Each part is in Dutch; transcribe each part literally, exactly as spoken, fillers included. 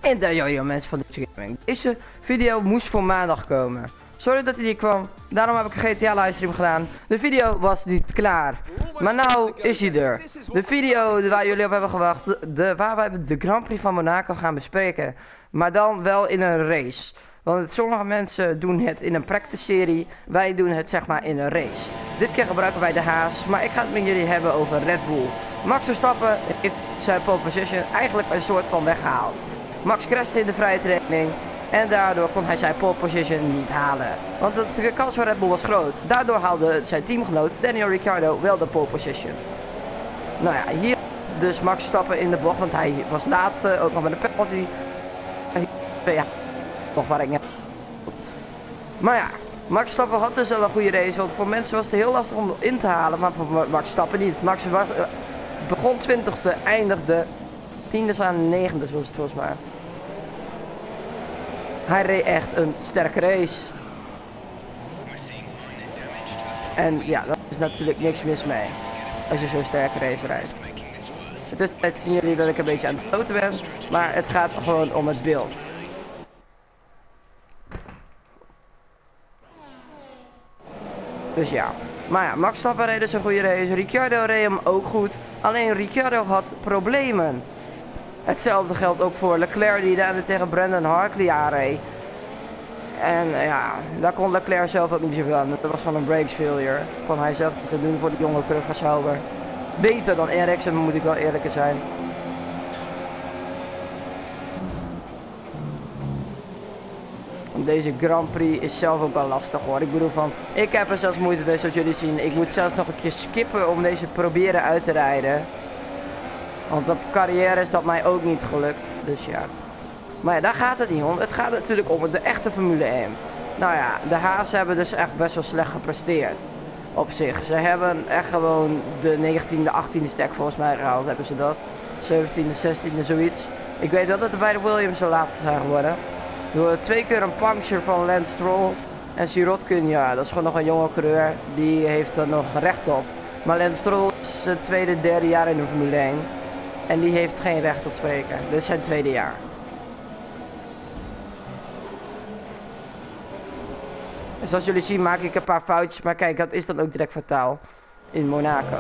En daar joh mensen van de gaming. Deze video moest voor maandag komen. Sorry dat hij niet kwam, daarom heb ik een G T A livestream gedaan. De video was niet klaar, maar nou is hij er. De video waar jullie op hebben gewacht, de, waar wij de Grand Prix van Monaco gaan bespreken. Maar dan wel in een race. Want sommige mensen doen het in een practice serie, wij doen het zeg maar in een race. Dit keer gebruiken wij de Haas, maar ik ga het met jullie hebben over Red Bull. Max Verstappen heeft zijn pole position eigenlijk een soort van weggehaald. Max crashte in de vrije training en daardoor kon hij zijn pole position niet halen. Want de kans van Red Bull was groot. Daardoor haalde zijn teamgenoot Daniel Ricciardo wel de pole position. Nou ja, hier dus Max Verstappen in de bocht, want hij was laatste, ook nog met een penalty. Ja, nog waar ik net. Maar ja, Max Verstappen had dus wel een goede race, want voor mensen was het heel lastig om in te halen, maar voor Max Verstappen niet. Max begon twintigste, eindigde tiende aan negende, zoals het volgens mij. Hij reed echt een sterke race. En ja, daar is natuurlijk niks mis mee, als je zo'n sterke race rijdt. Het is tijd zien jullie dat ik een beetje aan het kloten ben, maar het gaat gewoon om het beeld. Dus ja, maar ja, Max Verstappen reed dus een goede race, Ricciardo reed hem ook goed, alleen Ricciardo had problemen. Hetzelfde geldt ook voor Leclerc die daar tegen Brandon Hartley aanreed. En ja, daar kon Leclerc zelf ook niet zoveel aan. Dat was gewoon een brakes failure. Kon hij zelf niet te doen voor de jonge Curve van Sauber. Beter dan Ericsson, moet ik wel eerlijk zijn. Deze Grand Prix is zelf ook wel lastig hoor. Ik bedoel van, ik heb er zelfs moeite mee zoals jullie zien. Ik moet zelfs nog een keer skippen om deze proberen uit te rijden. Want op carrière is dat mij ook niet gelukt. Dus ja. Maar ja, daar gaat het niet om. Het gaat natuurlijk om de echte Formule één. Nou ja, de Haas hebben dus echt best wel slecht gepresteerd. Op zich. Ze hebben echt gewoon de negentiende, achttiende stack volgens mij gehaald. Hebben ze dat. zeventiende, zestiende, zoiets. Ik weet wel dat er bij de Williams de laatste zijn geworden. Door twee keer een puncture van Lance Stroll. En Sirotkin, ja, dat is gewoon nog een jonge coureur. Die heeft er nog recht op. Maar Lance Stroll is zijn tweede, derde jaar in de Formule één. En die heeft geen recht tot spreken. Dit is zijn tweede jaar. En zoals jullie zien maak ik een paar foutjes. Maar kijk, dat is dan ook direct fataal. In Monaco.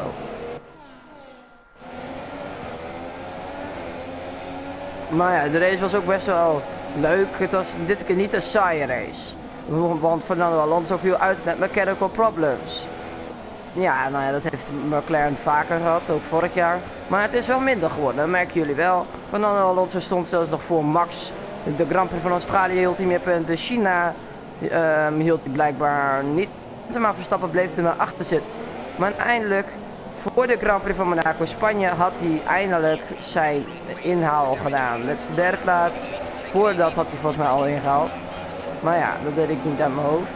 Maar ja, de race was ook best wel leuk. Het was dit keer niet een saaie race. Want Fernando Alonso viel uit met mechanical problems. Ja, nou ja, dat heeft McLaren vaker gehad, ook vorig jaar. Maar het is wel minder geworden, dat merken jullie wel. Fernando Alonso stond zelfs nog voor Max. De Grand Prix van Australië hield hij meer punten. China uh, hield hij blijkbaar niet. Maar Verstappen bleef er maar achter zitten. Maar uiteindelijk, voor de Grand Prix van Monaco, Spanje, had hij eindelijk zijn inhaal gedaan. Met de derde plaats. Voordat had hij volgens mij al ingehaald. Maar ja, dat deed ik niet aan mijn hoofd.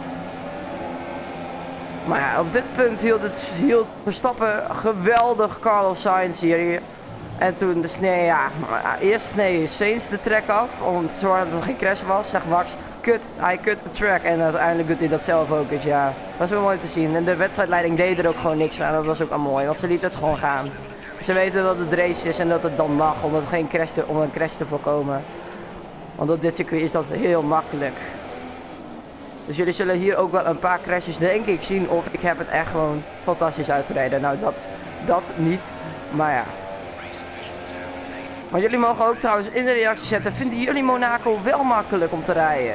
Maar ja, op dit punt hield, het, hield Verstappen geweldig Carlos Sainz hier. En toen de snee, ja, eerst snee Sainz de track af, om te zorgen dat er geen crash was. Zegt Max, kut, hij kut de track. En uiteindelijk doet hij dat zelf ook. Dus ja, dat was wel mooi te zien. En de wedstrijdleiding deed er ook gewoon niks aan. Dat was ook al mooi, want ze liet het gewoon gaan. Ze weten dat het race is en dat het dan mag, om, het geen crash te, om een crash te voorkomen. Want op dit circuit is dat heel makkelijk. Dus jullie zullen hier ook wel een paar crashes denk ik zien of ik heb het echt gewoon fantastisch uitgereden. Nou dat, dat niet, maar ja. Maar jullie mogen ook trouwens in de reactie zetten, vinden jullie Monaco wel makkelijk om te rijden?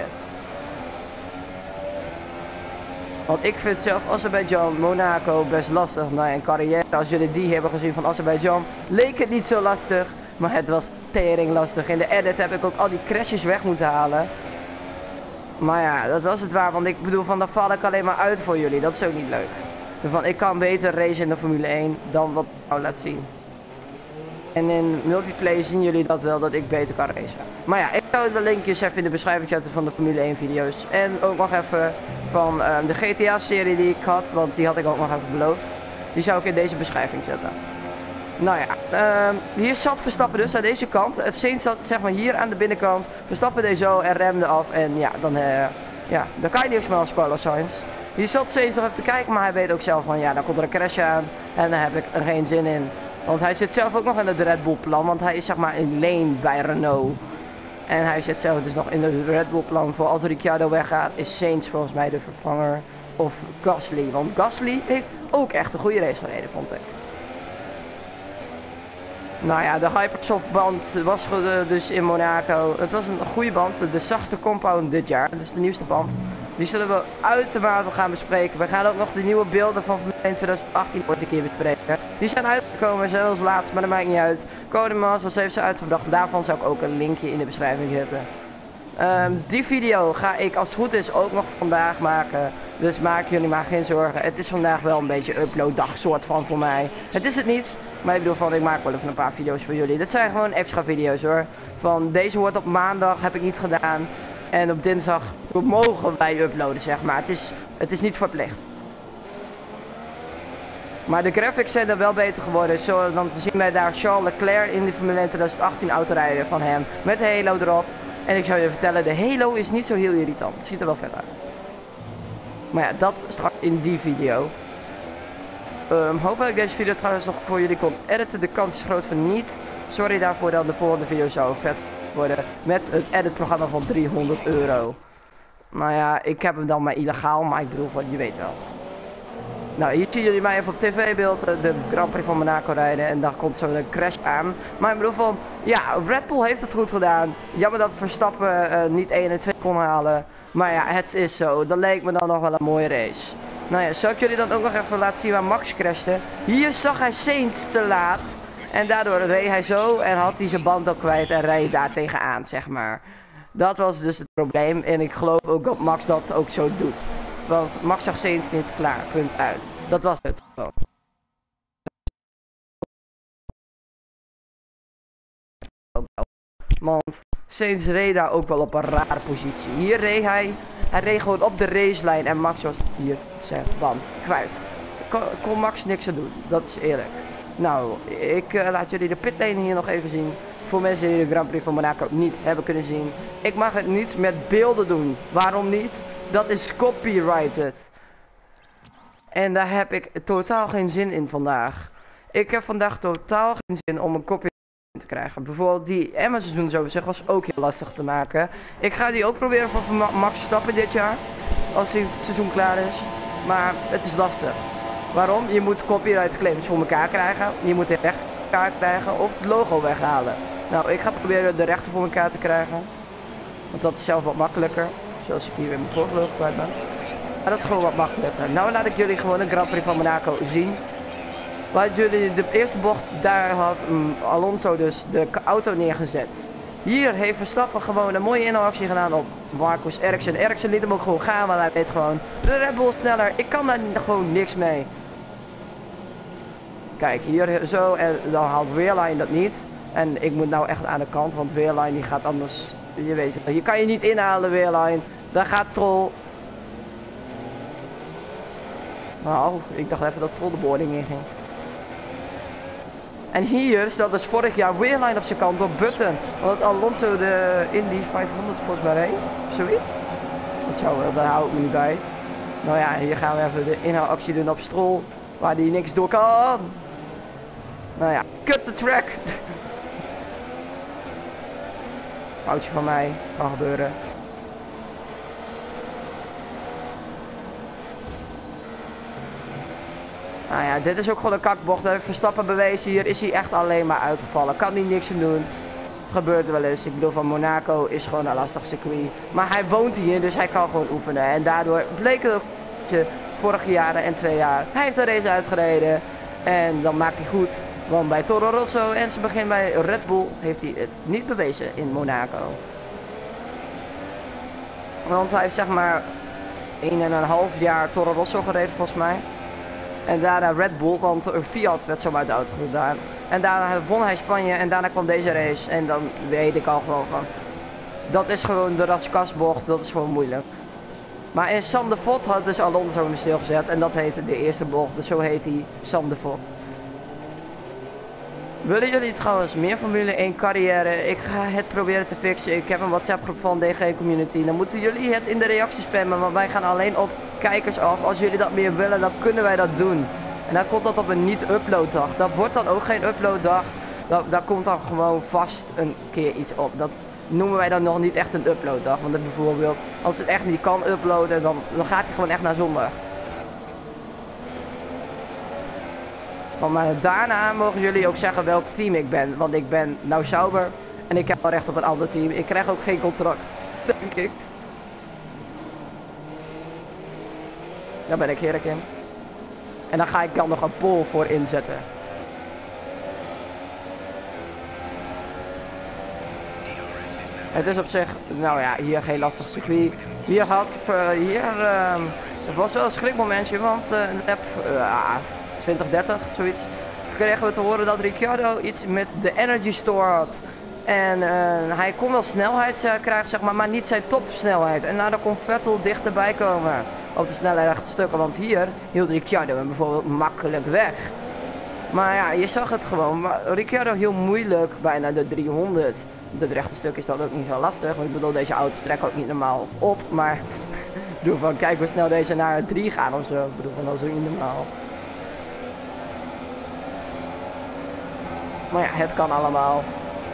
Want ik vind zelf Azerbeidzjan, Monaco best lastig. Nou ja, een carrière, als jullie die hebben gezien van Azerbeidzjan, leek het niet zo lastig. Maar het was tering lastig. In de edit heb ik ook al die crashes weg moeten halen. Maar ja, dat was het waar, want ik bedoel van, dan val ik alleen maar uit voor jullie, dat is ook niet leuk. Van, ik kan beter racen in de Formule één dan wat ik nou laat zien. En in multiplayer zien jullie dat wel, dat ik beter kan racen. Maar ja, ik zou de linkjes even in de beschrijving zetten van de Formule één video's. En ook nog even van uh, de G T A serie die ik had, want die had ik ook nog even beloofd. Die zou ik in deze beschrijving zetten. Nou ja, uh, hier zat Verstappen dus aan deze kant. Het Sainz zat zeg maar hier aan de binnenkant. Verstappen deed zo en remde af. En ja, dan, uh, ja, dan kan je niks meer als Carlos Sainz. Hier zat Sainz nog even te kijken, maar hij weet ook zelf van ja, dan komt er een crash aan. En daar heb ik er geen zin in. Want hij zit zelf ook nog in het Red Bull plan, want hij is zeg maar in lane bij Renault. En hij zit zelf dus nog in de Red Bull plan voor als Ricciardo weggaat, is Sainz volgens mij de vervanger. Of Gasly, want Gasly heeft ook echt een goede race gereden, vond ik. Nou ja, de Hypersoft band was dus in Monaco. Het was een goede band, de zachtste compound dit jaar. Dus de nieuwste band. Die zullen we uitermate gaan bespreken. We gaan ook nog de nieuwe beelden van Formule één twintig achttien ooit een keer bespreken. Die zijn uitgekomen, zijn als laatste, maar dat maakt niet uit. Codemasters heeft ze uitgebracht. Daarvan zou ik ook een linkje in de beschrijving zetten. Um, die video ga ik als het goed is ook nog vandaag maken. Dus maak jullie maar geen zorgen. Het is vandaag wel een beetje uploaddag soort van voor mij. Het is het niet. Maar ik bedoel van ik maak wel even een paar video's voor jullie. Dit zijn gewoon extra video's hoor. Van deze wordt op maandag heb ik niet gedaan. En op dinsdag mogen wij uploaden zeg maar. Het is, het is niet verplicht. Maar de graphics zijn er wel beter geworden. Zo dan te zien wij daar Charles Leclerc in de Formule één twintig achttien autorijden van hem. Met de Halo erop. En ik zou je vertellen, de Halo is niet zo heel irritant. Het ziet er wel vet uit. Maar ja, dat straks in die video. Um, hopelijk deze video trouwens nog voor jullie kon editen. De kans is groot van niet. Sorry daarvoor, dan de volgende video zou vet worden. Met het editprogramma van driehonderd euro. Nou ja, ik heb hem dan maar illegaal, maar ik bedoel van, je weet wel. Nou, hier zien jullie mij even op tv-beeld de Grand Prix van Monaco rijden en dan komt zo een crash aan. Maar ik bedoel van, ja, Red Bull heeft het goed gedaan. Jammer dat Verstappen uh, niet één en twee kon halen. Maar ja, het is zo. Dat leek me dan nog wel een mooie race. Nou ja, zal ik jullie dan ook nog even laten zien waar Max crashte. Hier zag hij Sainz te laat. En daardoor reed hij zo en had hij zijn band ook kwijt en reed daar tegenaan, zeg maar. Dat was dus het probleem en ik geloof ook dat Max dat ook zo doet. Want Max zag Sainz niet klaar, punt uit. Dat was het. Want Sainz reed daar ook wel op een rare positie. Hier reed hij, hij reed gewoon op de racelijn en Max was hier zijn band kwijt. Kon, kon Max niks aan doen, dat is eerlijk. Nou, ik uh, laat jullie de pitlane hier nog even zien. Voor mensen die de Grand Prix van Monaco niet hebben kunnen zien. Ik mag het niet met beelden doen. Waarom niet? Dat is copyrighted. En daar heb ik totaal geen zin in vandaag. Ik heb vandaag totaal geen zin om een copyright te krijgen. Bijvoorbeeld die Emma-seizoen zo zeg was ook heel lastig te maken. Ik ga die ook proberen voor Max Verstappen dit jaar. Als het seizoen klaar is. Maar het is lastig. Waarom? Je moet copyright claims voor elkaar krijgen. Je moet de rechten voor elkaar krijgen of het logo weghalen. Nou, ik ga proberen de rechten voor elkaar te krijgen. Want dat is zelf wat makkelijker. Zoals ik hier in mijn vorige logo kwijt ben. Maar dat is gewoon wat makkelijker. Nou laat ik jullie gewoon een Grand Prix van Monaco zien. Waar jullie de eerste bocht, daar had um, Alonso dus de auto neergezet. Hier heeft Verstappen gewoon een mooie inhaalactie gedaan op Marcus Ericsson. Ericsson liet hem ook gewoon gaan, want hij weet gewoon, de Red Bull sneller, ik kan daar gewoon niks mee. Kijk, hier zo, en dan haalt Wehrlein dat niet. En ik moet nou echt aan de kant, want Wehrlein die gaat anders, je weet het, je kan je niet inhalen Wehrlein. Daar gaat Stroll. Nou, ik dacht even dat Stroll de boarding in ging. En hier staat dus vorig jaar Wehrlein op zijn kant door Button. Omdat Alonso de Indy vijfhonderd volgens mij reed. Zoiets. Dat zou wel, daar hou ik me niet bij. Nou ja, hier gaan we even de inhaalactie doen op Stroll. Waar die niks door kan. Nou ja, cut the track. Foutje van mij, kan gebeuren. Nou ja, dit is ook gewoon een kakbocht. Hè. Verstappen bewezen, hier is hij echt alleen maar uitgevallen. Kan hij niks aan doen. Het gebeurt wel eens. Ik bedoel, van Monaco is gewoon een lastig circuit. Maar hij woont hier, dus hij kan gewoon oefenen. En daardoor bleek het ook vorige jaren en twee jaar. Hij heeft de race uitgereden. En dan maakt hij goed. Want bij Toro Rosso en zijn begin bij Red Bull heeft hij het niet bewezen in Monaco. Want hij heeft zeg maar een en een half jaar Toro Rosso gereden volgens mij. En daarna Red Bull, want Fiat werd zo uit de auto gedaan. En daarna won hij Spanje en daarna kwam deze race. En dan weet ik al gewoon van, dat is gewoon de raskasbocht, dat is gewoon moeilijk. Maar in Sam de Vot had dus Alonso hem stilgezet en dat heette de eerste bocht. Dus zo heet hij Sam de Vot. Willen jullie trouwens meer Formule één carrière? Ik ga het proberen te fixen. Ik heb een WhatsApp groep van D G Community. Dan moeten jullie het in de reacties spammen, want wij gaan alleen op kijkers af. Als jullie dat meer willen, dan kunnen wij dat doen. En dan komt dat op een niet-upload dag. Dat wordt dan ook geen upload dag. Dat, daar komt dan gewoon vast een keer iets op. Dat noemen wij dat nog niet echt een uploaddag. Want het bijvoorbeeld, als het echt niet kan uploaden, dan, dan gaat hij gewoon echt naar zondag. Want maar daarna mogen jullie ook zeggen welk team ik ben. Want ik ben nou Sauber en ik heb wel recht op een ander team. Ik krijg ook geen contract, denk ik. Daar ben ik heerlijk in. En dan ga ik dan nog een poll voor inzetten. Het is op zich, nou ja, hier geen lastig circuit. Hier had, hier, uh, het was wel een schrikmomentje, want uh, in lap uh, twintig, dertig, zoiets, kregen we te horen dat Ricciardo iets met de Energy Store had. En uh, hij kon wel snelheid uh, krijgen, zeg maar, maar niet zijn topsnelheid. En daardoor kon Vettel dichterbij komen op de snelheid stukken, want hier hield Ricciardo hem bijvoorbeeld makkelijk weg. Maar ja, je zag het gewoon, maar Ricciardo hield moeilijk bijna de driehonderd. Het rechte stuk is dat ook niet zo lastig, want ik bedoel, deze auto's trekken ook niet normaal op, maar ik bedoel van, kijk hoe snel deze naar drie gaan of zo, ik bedoel van, dat is ook niet normaal. Maar ja, het kan allemaal.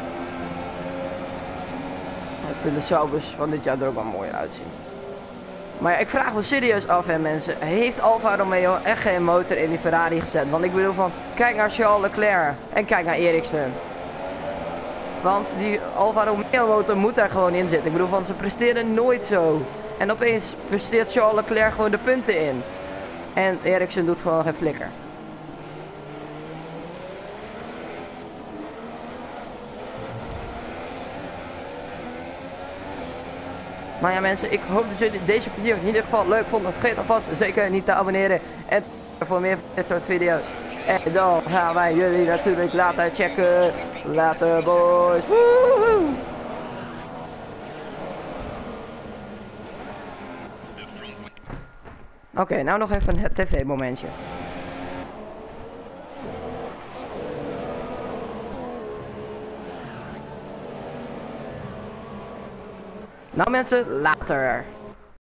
Ik vind de Saubers van dit jaar er ook wel mooi uitzien. Maar ja, ik vraag me serieus af, hè mensen, heeft Alfa Romeo echt geen motor in die Ferrari gezet? Want ik bedoel van, kijk naar Charles Leclerc en kijk naar Ericsson. Want die Alfa Romeo motor moet daar gewoon in zitten. Ik bedoel van, ze presteren nooit zo. En opeens presteert Charles Leclerc gewoon de punten in. En Ericsson doet gewoon geen flikker. Maar ja mensen, ik hoop dat jullie deze video in ieder geval leuk vonden. Vergeet alvast zeker niet te abonneren. En voor meer van dit soort video's. En dan gaan wij jullie natuurlijk laten checken. Later boys. Woehoe. Oké, okay, nou nog even het tv momentje. Nou mensen, later.